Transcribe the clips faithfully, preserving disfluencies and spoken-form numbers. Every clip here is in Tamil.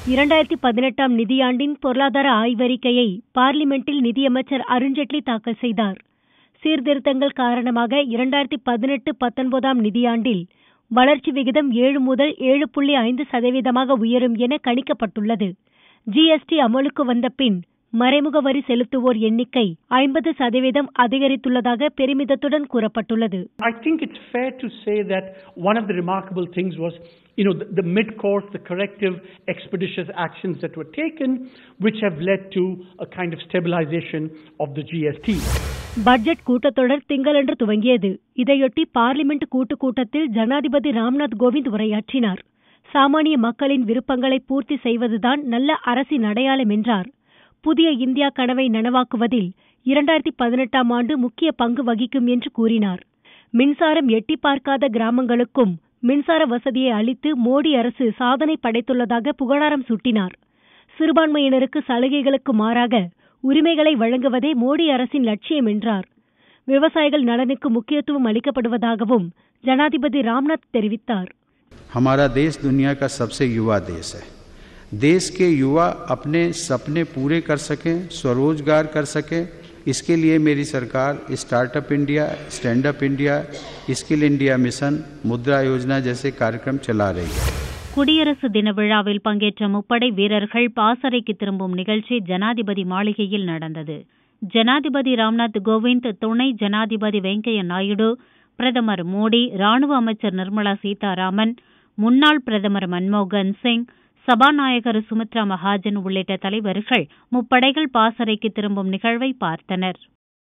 இரண்டாயிரத்தி பதினெட்டாம் நிதியாண்டின் பொருளாதார ஆய்வறிக்கையை பார்லிமென்டில் நிதியமைச்சர் அருண்ஜேட்லி தாக்கல் செய்தார். சீர்திருத்தங்கள் காரணமாக இரண்டாயிரத்தி பதினெட்டு பத்தொன்பதாம் நிதியாண்டில் வளர்ச்சி விகிதம் ஏழு முதல் ஏழு புள்ளி ஐந்து சதவீதமாக உயரும் என கணிக்கப்பட்டுள்ளது. ஜிஎஸ்டி அமலுக்கு வந்த பின் மறைமுக வரி செலுத்துவோர் எண்ணிக்கை ஐம்பது சதவீதம் அதிகரித்துள்ளதாக பெருமிதத்துடன் கூறப்பட்டுள்ளது. I think it's fair to say that one of the remarkable things was, you know, the, the mid-course, the corrective, expeditious actions that were taken, which have led to a kind of stabilization of the G S T. Budget கூட்டத்தொடர் திங்களன்று துவங்கியது. இதையொட்டி பார்லிமென்ட் கூட்டு கூட்டத்தில் ஜனாதிபதி ராம்நாத் கோவிந்த் உரையாற்றினார். சாமானிய மக்களின் விருப்பங்களை பூர்த்தி செய்வதுதான் நல்ல அரசின் அடையாளம் என்றார். புதிய இந்தியா கனவை நனவாக்குவதில் இரண்டாயிரத்தி பதினெட்டாம் ஆண்டு முக்கிய பங்கு வகிக்கும் என்று கூறினார். மின்சாரம் எட்டி பார்க்காத கிராமங்களுக்கும் மின்சார வசதியை அளித்து மோடி அரசு சாதனை படைத்துள்ளதாக புகழாரம் சூட்டினார். சிறுபான்மையினருக்கு சலுகைகளுக்கு மாறாக உரிமைகளை வழங்குவதே மோடி அரசின் லட்சியம் என்றார். விவசாயிகள் நலனுக்கு முக்கியத்துவம் அளிக்கப்படுவதாகவும் ஜனாதிபதி ராம்நாத் தெரிவித்தார். हमारा देश दुनिया का सबसे युवा देश है. देश के युवा अपने सपने पूरे कर सकें, स्वरोजगार कर सकें, इसके लिए मेरी सरकार startup India, stand up India, skill India mission, Mudra Yojana जैसे कार्यक्रम चला रही है. குடியரசு தின விழாவில் பங்கேற்ற முப்படை வீரர்கள் பாசறைக்கு திரும்பும் நிகழ்ச்சி ஜனாதிபதி மாளிகையில் நடந்தது. ஜனாதிபதி ராம்நாத் கோவிந்த், துணை ஜனாதிபதி வெங்கையா நாயுடு, பிரதமர் மோடி, ராணுவ அமைச்சர் நிர்மலா சீதாராமன், முன்னாள் பிரதமர் மன்மோகன் சிங், சபாநாயகர் சுமித்ரா மகாஜன் உள்ளிட்ட தலைவர்கள் முப்படைகள் பாசறைக்கு திரும்பும் நிகழ்வை பார்த்தனர்.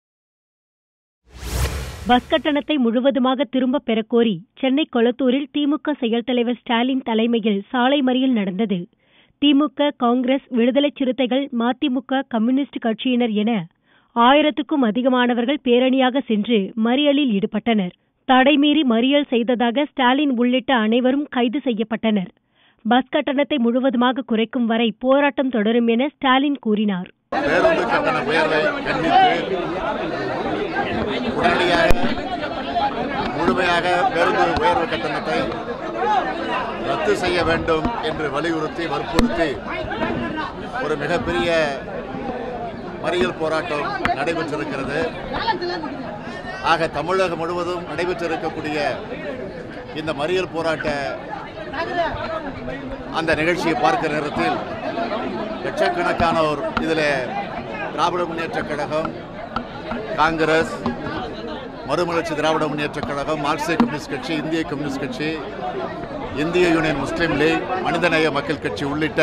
பஸ் கட்டணத்தை முழுவதுமாக திரும்ப பெறக்கோரி சென்னை கொளத்தூரில் திமுக செயல் தலைவர் ஸ்டாலின் தலைமையில் சாலை மறியல் நடந்தது. திமுக, காங்கிரஸ், விடுதலை சிறுத்தைகள், மதிமுக, கம்யூனிஸ்ட் கட்சியினர் என ஆயிரத்துக்கும் அதிகமானவர்கள் பேரணியாக சென்று மறியலில் ஈடுபட்டனர். தடைமீறி மறியல் செய்ததாக ஸ்டாலின் உள்ளிட்ட அனைவரும் கைது செய்யப்பட்டனர். பஸ் கட்டணத்தை முழுவதுமாக குறைக்கும் வரை போராட்டம் தொடரும் என ஸ்டாலின் கூறினார். பேருந்து கட்டண உயர்வை கண்டித்து உடனடியாக முழுமையாக பேருந்து உயர்வு கட்டணத்தை ரத்து செய்ய வேண்டும் என்று வலியுறுத்தி வற்புறுத்தி ஒரு மிகப்பெரிய மறியல் போராட்டம் நடைபெற்றிருக்கிறது. ஆக தமிழகம் முழுவதும் நடைபெற்றிருக்கக்கூடிய இந்த மறியல் போராட்ட அந்த நிகழ்ச்சியை பார்க்கிற நேரத்தில் லட்சக்கணக்கானோர் இதில் திராவிட முன்னேற்ற கழகம், காங்கிரஸ், மறுமலர்ச்சி திராவிட முன்னேற்ற கழகம், மார்க்சிய கம்யூனிஸ்ட் கட்சி, இந்திய கம்யூனிஸ்ட் கட்சி, இந்திய யூனியன் முஸ்லீம் லீக், மனிதநேய மக்கள் கட்சி உள்ளிட்ட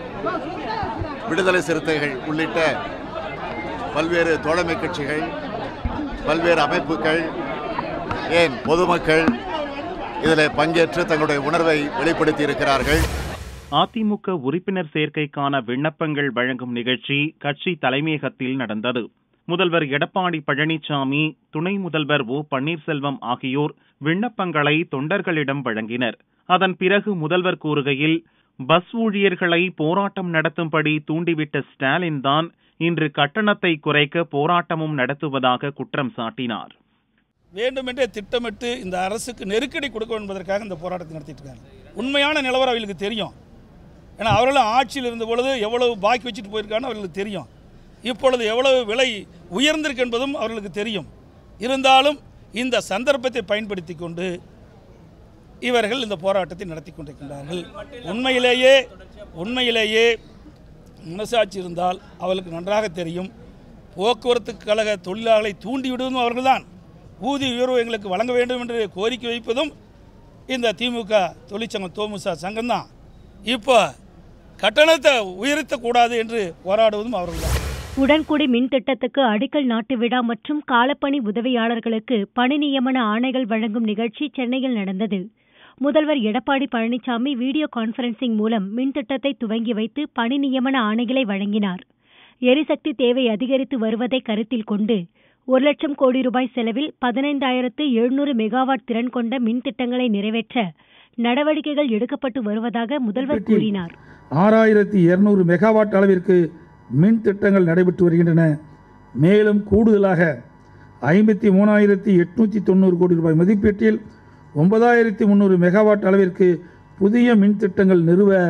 விடுதலை சிறுத்தைகள் உள்ளிட்ட பல்வேறு தோழமை கட்சிகள், பல்வேறு அமைப்புகள், ஏன் பொதுமக்கள் இதில் பங்கேற்று தங்களுடைய உணர்வை வெளிப்படுத்தி இருக்கிறார்கள். அதிமுக உறுப்பினர் சேர்க்கைக்கான விண்ணப்பங்கள் வழங்கும் நிகழ்ச்சி கட்சி தலைமையகத்தில் நடந்தது. முதல்வர் எடப்பாடி பழனிசாமி, துணை முதல்வர் ஓ பன்னீர்செல்வம் ஆகியோர் விண்ணப்பங்களை தொண்டர்களிடம் வழங்கினர். அதன் பிறகு முதல்வர் கூறுகையில், பஸ் ஊழியர்களை போராட்டம் நடத்தும்படி தூண்டிவிட்ட ஸ்டாலின் தான் இன்று கட்டணத்தை குறைக்க போராட்டமும் நடத்துவதாக குற்றம் சாட்டினார். வேண்டுமென்றே திட்டமிட்டு இந்த அரசுக்கு நெருக்கடி கொடுக்க என்பதற்காக இந்த போராட்டத்தை நடத்திட்டு இருக்காங்க. உண்மையான நிலவரம் அவர்களுக்கு தெரியும். ஏன்னா அவர்களும் ஆட்சியில் இருந்த பொழுது எவ்வளவு பாக்கி வச்சுட்டு போயிருக்கான்னு அவர்களுக்கு தெரியும். இப்பொழுது எவ்வளவு விலை உயர்ந்திருக்கு என்பதும் அவர்களுக்கு தெரியும். இருந்தாலும் இந்த சந்தர்ப்பத்தை பயன்படுத்தி கொண்டு இவர்கள் இந்த போராட்டத்தை நடத்தி கொண்டிருக்கின்றார்கள். உண்மையிலேயே உண்மையிலேயே மனசாட்சி இருந்தால் அவர்களுக்கு நன்றாக தெரியும், போக்குவரத்து கழக தொழிலாளர்களை தூண்டிவிடுவதும் அவர்கள்தான். ஊதிய உயர்வு எங்களுக்கு வழங்க வேண்டும் என்று கோரிக்கை வைப்பதும் இந்த திமுக தொழிற்சங்கம் தோமுசா சங்கம்தான். இப்போ கட்டணத்தை உயர்த்தக்கூடாது என்று போராடுவதும் அவர்கள்தான். உடன்குடி மின் திட்டத்துக்கு அடிக்கல் நாட்டு விழா மற்றும் காலப்பணி உதவியாளர்களுக்கு பணி நியமன ஆணைகள் வழங்கும் நிகழ்ச்சி சென்னையில் நடந்தது. முதல்வர் எடப்பாடி பழனிசாமி வீடியோ கான்பரன்சிங் மூலம் மின் திட்டத்தை துவங்கி வைத்து பணி நியமன ஆணைகளை வழங்கினார். எரிசக்தி தேவை அதிகரித்து வருவதை கருத்தில் கொண்டு ஒரு லட்சம் கோடி ரூபாய் செலவில் பதினைந்தாயிரத்து எழுநூறு மெகாவாட் திறன் கொண்ட மின் திட்டங்களை நிறைவேற்ற நடவடிக்கைகள் எடுக்கப்பட்டு வருவதாக முதல்வர் கூறினார். ஆறாயிரத்தி இருநூறு மெகாவாட் அளவிற்கு மின் திட்டங்கள் நடைபெற்று வருகின்றன. மேலும் கூடுதலாக ஐம்பத்தி மூணாயிரத்தி எட்நூத்தி தொண்ணூறு கோடி ரூபாய் மதிப்பீட்டில் ஒன்பதாயிரத்தி முன்னூறு மெகாவாட் அளவிற்கு புதிய மின் திட்டங்கள் நிறுவ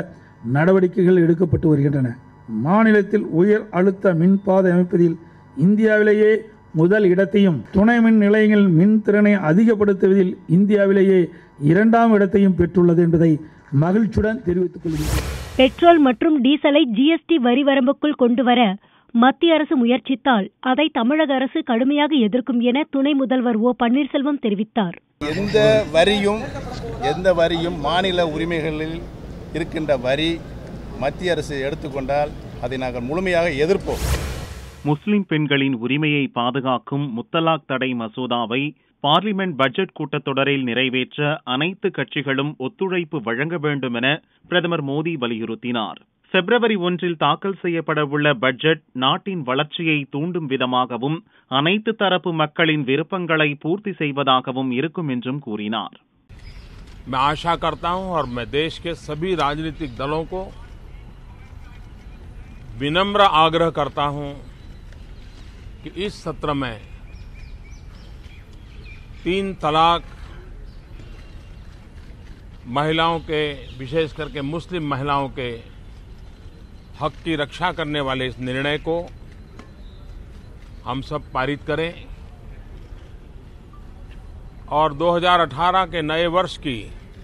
நடவடிக்கைகள் எடுக்கப்பட்டு வருகின்றன. மாநிலத்தில் உயர் அழுத்த மின்பாதை அமைப்பதில் இந்தியாவிலேயே முதல் இடத்தையும், துணை மின் நிலையங்களில் மின் திறனை அதிகப்படுத்துவதில் இந்தியாவிலேயே இரண்டாம் இடத்தையும் பெற்றுள்ளது என்பதை மகிழ்ச்சியுடன் தெரிவித்துக் கொள்கிறேன். பெட்ரோல் மற்றும் டீசலை ஜிஎஸ்டி வரி வரம்புக்குள் கொண்டுவர மத்திய அரசு முயற்சித்தால் அதை தமிழக அரசு கடுமையாக எதிர்க்கும் என துணை முதல்வர் ஓ பன்னீர்செல்வம் தெரிவித்தார். எந்த வரியும் எந்த வரியும் மாநில உரிமைகளில் இருக்கின்ற வரி மத்திய அரசு எடுத்துக்கொண்டால் அதை நாங்கள் முழுமையாக எதிர்ப்போம். முஸ்லிம் பெண்களின் உரிமையை பாதுகாக்கும் முத்தலாக் தடை மசோதாவை பார்லிமெண்ட் பட்ஜெட் கூட்டத்தொடரில் நிறைவேற்ற அனைத்து கட்சிகளும் ஒத்துழைப்பு வழங்க வேண்டும் என பிரதமர் மோடி வலியுறுத்தினார். பிப்ரவரி ஒன்றில் தாக்கல் செய்யப்படவுள்ள பட்ஜெட் நாட்டின் வளர்ச்சியை தூண்டும் விதமாகவும் அனைத்து தரப்பு மக்களின் விருப்பங்களை பூர்த்தி செய்வதாகவும் இருக்கும் என்றும் கூறினார். मैं आशा करता हूं और मैं देश के सभी राजनीतिक दलों को विनम्र आग्रह करता हूं कि इस सत्र में तीन तलाक, महिलाओं के, विशेष करके मुस्लिम महिलाओं के हक की रक्षा करने वाले इस निर्णय को हम सब पारित करें और दो हज़ार अठारह के नए वर्ष की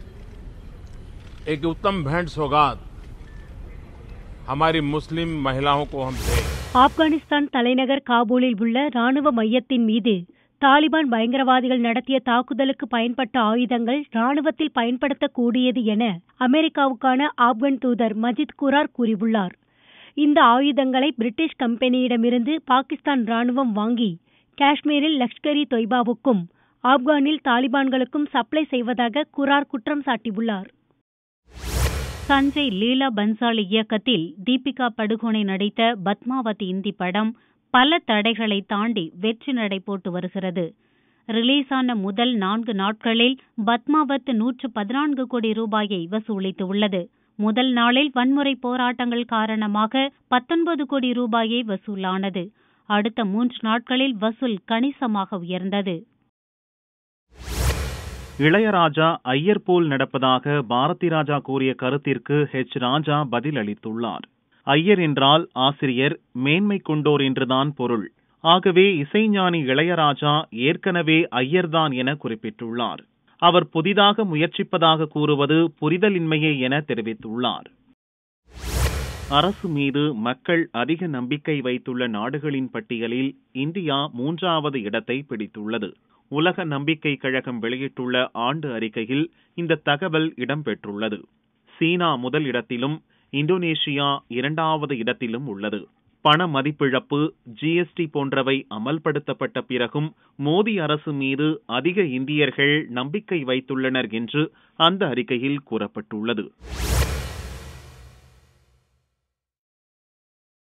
एक उत्तम भेंट सौगात हमारी मुस्लिम महिलाओं को हम दें. ஆப்கானிஸ்தான் தலைநகர் காபூலில் உள்ள ராணுவ மையத்தின் மீது தாலிபான் பயங்கரவாதிகள் நடத்திய தாக்குதலுக்கு பயன்பட்ட ஆயுதங்கள் ராணுவத்தில் பயன்படுத்தக்கூடியது என அமெரிக்காவுக்கான ஆப்கான் தூதர் மஜித் குரார் கூறியுள்ளார். இந்த ஆயுதங்களை பிரிட்டிஷ் கம்பெனியிடமிருந்து பாகிஸ்தான் ராணுவம் வாங்கி காஷ்மீரில் லஷ்கர் இ தொய்பாவுக்கும் ஆப்கானில் தாலிபான்களுக்கும் சப்ளை செய்வதாக குரார் குற்றம் சாட்டியுள்ளார். சஞ்சய் லீலா பன்சாலி இயக்கத்தில் தீபிகா படுகோனே நடித்த பத்மாவதி இந்தி படம் பல தடைகளை தாண்டி வெற்றி நடை போட்டு வருகிறது. ரிலீஸான முதல் நான்கு நாட்களில் பத்மாவத் நூற்று பதினான்கு கோடி ரூபாயை வசூலித்துள்ளது. முதல் நாளில் வன்முறை போராட்டங்கள் காரணமாக பத்தொன்பது கோடி ரூபாயை வசூலானது. அடுத்த மூன்று நாட்களில் வசூல் கணிசமாக உயர்ந்தது. இளையராஜா ஐயர் போல் நடப்பதாக பாரதி ராஜா கூறிய கருத்திற்கு ஹெச் ராஜா பதில் அளித்துள்ளார். ஐயர் என்றால் ஆசிரியர், மேன்மை கொண்டோர் என்றுதான் பொருள். ஆகவே இசைஞானி இளையராஜா ஏற்கனவே ஐயர்தான் என குறிப்பிட்டுள்ளார். அவர் புதிதாக முயற்சிப்பதாக கூறுவது புரிதலின்மையே என தெரிவித்துள்ளார். அரசு மீது மக்கள் அதிக நம்பிக்கை வைத்துள்ள நாடுகளின் பட்டியலில் இந்தியா மூன்றாவது இடத்தை பிடித்துள்ளது. உலக நம்பிக்கை கழகம் வெளியிட்டுள்ள ஆண்டு அறிக்கையில் இந்த தகவல் இடம்பெற்றுள்ளது. சீனா முதல் இடத்திலும் இந்தோனேஷியா இரண்டாவது இடத்திலும் உள்ளது. பண மதிப்பிழப்பு, ஜிஎஸ்டி போன்றவை அமல்படுத்தப்பட்ட பிறகும் மோடி அரசு மீது அதிக இந்தியர்கள் நம்பிக்கை வைத்துள்ளனர் என்று அந்த அறிக்கையில் கூறப்பட்டுள்ளது.